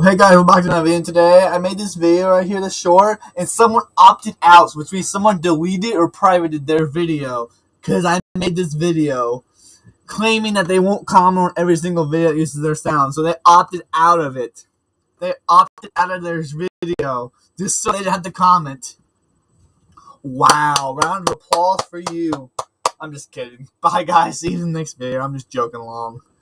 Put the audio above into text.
Hey guys, welcome back to another video. Today I made this video right here, the short, and someone opted out, which means someone deleted or privated their video because I made this video claiming that they won't comment on every single video that uses their sound, so they opted out of it. They opted out of their video just so they didn't have to comment. Wow, round of applause for you. I'm just kidding. Bye guys, see you in the next video. I'm just joking along.